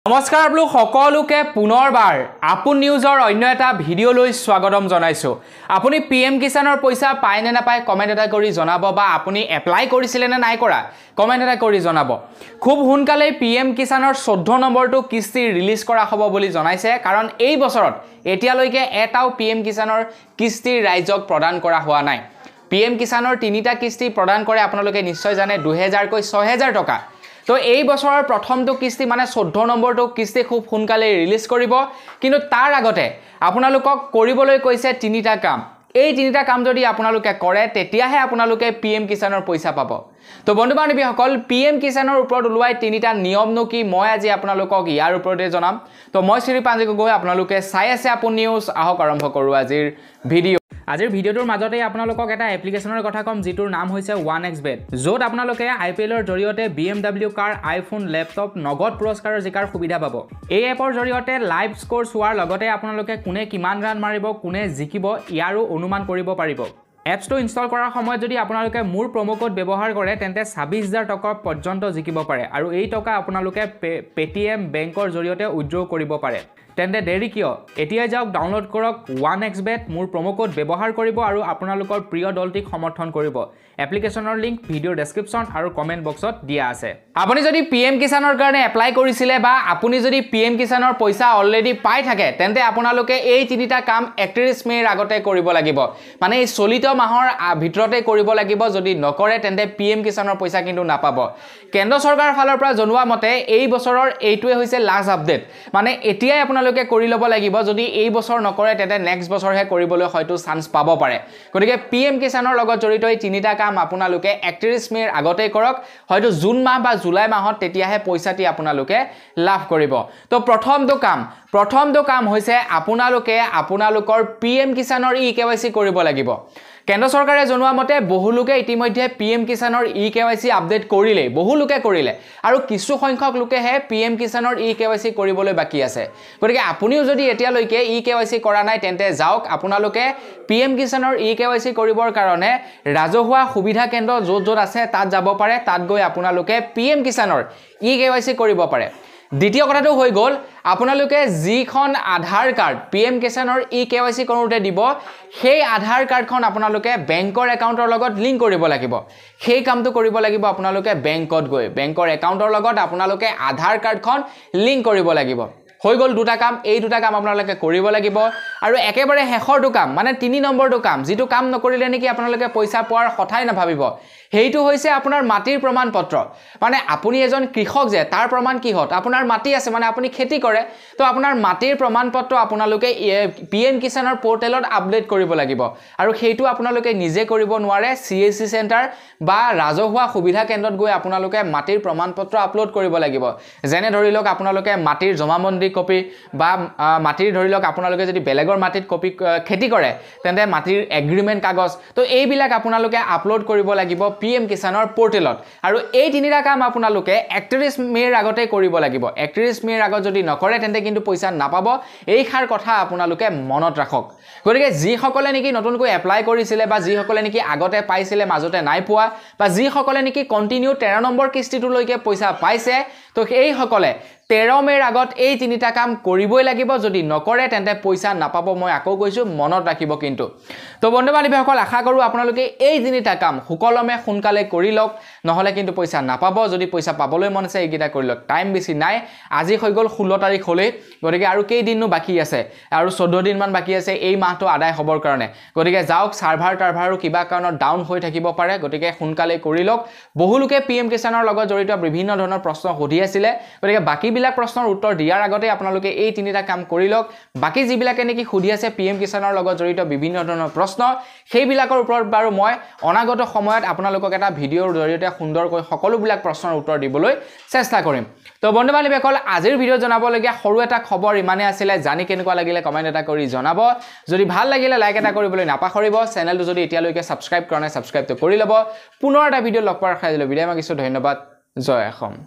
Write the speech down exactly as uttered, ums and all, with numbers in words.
নমস্কাৰ আপোনালোক সকলোকে পুনৰবাৰ আপুন নিউজৰ অন্য এটা ভিডিঅ লৈ স্বাগতম জনাইছো। আপুনি পিএম কিষাণৰ পইচা পায় নে নাপায় কমেন্ট এটা কৰি জনাব বা আপুনি এপ্লাই কৰিছিলে নে নাই কৰা কমেন্ট এটা কৰি জনাব। খুব সোনকালে পিএম কিষাণৰ চৈধ্য নম্বৰটো কিস্তি ৰিলিজ কৰা হ'ব বুলি জনাইছে, কাৰণ এই বছৰত এতিয়ালৈকে এটাও পিএম কিষাণৰ কিস্তি ৰাইজক প্ৰদান কৰা হোৱা নাই। পিএম কিষাণৰ তিনিটা কিস্তি প্ৰদান কৰে আপোনালোকে নিশ্চয় জানে, দুহেজাৰ কৈ ছয় হাজাৰ টকা। তো এই বছৰৰ প্ৰথমটো কিস্তি মানে চৈধ্য নম্বৰটো কিস্তি খুব সোনকালে ৰিলিজ কৰিব, কিন্তু তাৰ আগতে আপোনালোকক কৰিবলৈ কৈছে তিনিটা কাম। এই তিনিটা কাম যদি আপোনালোকে কৰে তেতিয়াহে আপোনালোকে পিএম কিষাণৰ পইচা পাব। তো বন্ধু বান্ধৱীসকল, পিএম কিষাণৰ ওপৰত ওলোৱাই তিনিটা নিয়মনো কি মই আজি আপোনালোকক ইয়াৰ ওপৰতে জনাম। তো মই শ্ৰী পাঞ্জি গগৈ, আপোনালোকে চাই আছে আপুন নিউজ। আহক আৰম্ভ কৰোঁ আজিৰ ভিডিঅ'। আজিৰ ভিডিঅ'টোৰ মাজতে আপোনালোকক এটা এপ্লিকেশ্যনৰ কথা ক'ম, যিটোৰ নাম হৈছে ওৱান এক্স বেট, য'ত আপোনালোকে আই পি এলৰ জৰিয়তে B M W car, iPhone, laptop, নগদ পুৰস্কাৰৰ জিকাৰ সুবিধা পাব। এই এপৰ জৰিয়তে লাইভ স্ক'ৰ চোৱাৰ লগতে আপোনালোকে কোনে কিমান ৰান মাৰিব, কোনে জিকিব ইয়াৰো অনুমান কৰিব পাৰিব। এপছটো ইনষ্টল কৰাৰ সময়ত যদি আপোনালোকে মোৰ প্ৰম' কোড ব্যৱহাৰ কৰে তেন্তে ছাব্বিছ হাজাৰ টকা পৰ্যন্ত জিকিব পাৰে, আৰু এই টকা আপোনালোকে পেটিএম বেংকৰ জৰিয়তে উইথড্ৰ কৰিব পাৰে। তেন্তে দেৰি কিয়, এতিয়াই যাওক ডাউনলোড কৰক ওৱান এক্স বেট, মোৰ প্ৰম' কোড ব্যৱহাৰ কৰিব আৰু আপোনালোকৰ প্ৰিয় দলটিক সমৰ্থন কৰিব। এপ্লিকেশ্যনৰ লিংক ভিডিঅ'ৰ ডেছক্ৰিপশ্যন আৰু কমেণ্ট বক্সত দিয়া আছে। আপুনি যদি পিএম কিষাণৰ কাৰণে এপ্লাই কৰিছিলে বা আপুনি যদি পিএম কিষাণৰ পইচা অলৰেডি পাই থাকে তেন্তে আপোনালোকে এই তিনিটা কাম একত্ৰিছ মে'ৰ আগতে কৰিব লাগিব, মানে এই চলিত মাহৰ ভিতৰতে কৰিব লাগিব। যদি নকৰে তেন্তে পিএম কিষাণৰ পইচা কিন্তু নাপাব। কেন্দ্ৰ চৰকাৰৰ ফালৰ পৰা জনোৱা মতে এই বছৰৰ এইটোৱে হৈছে লাষ্ট আপডেট, মানে এতিয়াই আপোনালোকে কৰি ল'ব লাগিব। যদি এই বছৰ নকৰে তেন্তে নেক্সট বছৰহে কৰিবলৈ হয়তো চান্স পাব পাৰে। গতিকে পিএম কিষাণৰ লগত জড়িত এই তিনিটা কাম আপোনালোকে একত্ৰিছ মে'ৰ আগতেই কৰক, হয়তো জুন মাহ বা জুলাই মাহত, তেতিয়াহে পইচাটি আপোনালোকে লাভ কৰিব। তো প্ৰথমটো কাম প্ৰথমটো কাম হৈছে আপোনালোকে আপোনালোকৰ পিএম কিষাণৰ ই কে ৱাই চি কৰিব লাগিব। কেন্দ্ৰ চৰকাৰে জনোৱা মতে বহু লোকে ইতিমধ্যে পিএম কিষাণৰ E K Y C update কৰিলে, বহু লোকে কৰিলে, আৰু কিছু সংখ্যক লোকেহে পিএম কিষাণৰ ই কে ৱাই চি কৰিবলৈ বাকী আছে। গতিকে আপুনিও যদি এতিয়ালৈকে ই কে ৱাই চি কৰা নাই তেন্তে যাওক, আপোনালোকে পিএম কিষাণৰ ই কে ৱাই চি কৰিবৰ কাৰণে ৰাজহুৱা সুবিধা কেন্দ্ৰ য'ত য'ত আছে তাত যাব পাৰে, তাত গৈ আপোনালোকে পিএম কিষাণৰ ই কে ৱাই চি কৰিব পাৰে। দ্বিতীয় কথাটো হৈ গ'ল, আপোনালোকে যিখন আধাৰ কাৰ্ড পিএম কিষাণৰ ই কে ৱাই চি কৰোঁতে দিব, সেই আধাৰ কাৰ্ডখন আপোনালোকে বেংকৰ একাউণ্টৰ লগত লিংক কৰিব লাগিব। সেই কামটো কৰিব লাগিব আপোনালোকে বেংকত গৈ, বেংকৰ একাউণ্টৰ লগত আপোনালোকে আধাৰ কাৰ্ডখন লিংক কৰিব লাগিব। হৈ গ'ল দুটা কাম, এই দুটা কাম আপোনালোকে কৰিব লাগিব। আৰু একেবাৰে শেষৰটো কাম মানে তিনি নম্বৰটো কাম, যিটো কাম নকৰিলে নেকি আপোনালোকে পইচা পোৱাৰ কথাই নাভাবিব, সেইটো হৈছে আপোনাৰ মাটিৰ প্ৰমাণ পত্ৰ। মানে আপুনি এজন কৃষক যে, তাৰ প্ৰমাণ কিহত, আপোনাৰ মাটি আছে, মানে আপুনি খেতি কৰে, তো আপোনাৰ মাটিৰ প্ৰমাণ পত্ৰ আপোনালোকে পিএম কিষাণৰ পৰ্টেলত আপডেট কৰিব লাগিব। আৰু সেইটো আপোনালোকে নিজে কৰিব নোৱাৰে, চি এছ চি চেণ্টাৰ বা ৰাজহুৱা সুবিধা কেন্দ্ৰত গৈ আপোনালোকে মাটিৰ প্ৰমাণ পত্ৰ আপলোড কৰিব লাগিব। যেনে ধৰি লওক আপোনালোকে মাটিৰ জমাবন্দী কপি, বা মাটিৰ ধৰি লওক আপোনালোকে যদি বেলেগৰ মাটিত কপি খেতি কৰে তেন্তে মাটিৰ এগ্ৰিমেণ্ট কাগজ, তো এইবিলাক আপোনালোকে আপলোড কৰিব লাগিব পিএম কিষাণৰ পৰ্টেলত। আৰু এই তিনিটা কাম আপোনালোকে একত্ৰিছ মে'ৰ আগতে কৰিব লাগিব। একত্ৰিছ মে'ৰ আগত যদি নকৰে তেন্তে কিন্তু পইচা নাপাব, এইষাৰ কথা আপোনালোকে মনত ৰাখক। গতিকে যিসকলে নেকি নতুনকৈ এপ্লাই কৰিছিলে বা যিসকলে নেকি আগতে পাইছিলে মাজতে নাই পোৱা, বা যিসকলে নেকি কণ্টিনিউ তেৰ নম্বৰ কিস্তিটোলৈকে পইচা পাইছে, তো এইসকলে তেৰ মে'ৰ আগত এই তিনিটা কাম কৰিবই লাগিব। যদি নকৰে তেন্তে পইচা নাপাব, মই আকৌ কৈছোঁ, মনত ৰাখিব কিন্তু। তো বন্ধু বান্ধৱীসকল, আশা কৰোঁ আপোনালোকে এই তিনিটা কাম সুকলমে সোনকালে কৰি লওক, নহ'লে কিন্তু পইচা নাপাব। যদি পইচা পাবলৈ মন আছে এইকেইটা কৰি লওক। টাইম বেছি নাই, আজি হৈ গ'ল ষোল্ল তাৰিখ হ'লেই, গতিকে আৰু কেইদিননো বাকী আছে, আৰু চৈধ্য দিনমান বাকী আছে এই মাহটো আদায় হ'বৰ কাৰণে। গতিকে যাওক, চাৰ্ভাৰ টাৰ্ভাৰো কিবা কাৰণত ডাউন হৈ থাকিব পাৰে, গতিকে সোনকালে কৰি লওক। বহু লোকে পিএম কিষাণৰ লগত জড়িত বিভিন্ন ধৰণৰ প্ৰশ্ন সুধি আছিলে, গতিকে বাকীবিলাক প্ৰশ্নৰ উত্তৰ দিয়াৰ আগতে আপোনালোকে এই তিনিটা কাম কৰি লওক। বাকী যিবিলাকে নেকি সুধি আছে পিএম কিষাণৰ লগত জড়িত বিভিন্ন ধৰণৰ প্ৰশ্ন, সেইবিলাকৰ ওপৰত বাৰু মই অনাগত সময়ত আপোনালোকক এটা ভিডিঅ'ৰ জৰিয়তে সুন্দৰকৈ সকলোবিলাক প্ৰশ্নৰ উত্তৰ দিবলৈ চেষ্টা কৰিম। তো বন্ধু বান্ধৱীসকল, আজিৰ ভিডিঅ'ত জনাবলগীয়া সৰু এটা খবৰ ইমানেই আছিলে। জানি কেনেকুৱা লাগিলে কমেণ্ট এটা কৰি জনাব। যদি ভাল লাগিলে লাইক এটা কৰিবলৈ নাপাহৰিব। চেনেলটো যদি এতিয়ালৈকে ছাবস্ক্ৰাইব কৰা নাই ছাবস্ক্ৰাইবটো কৰি ল'ব। পুনৰ এটা ভিডিঅ' লগ পোৱাৰ আশা ৰাখিলোঁ। বিদায় মাগিছোঁ, ধন্যবাদ। জয় অসম।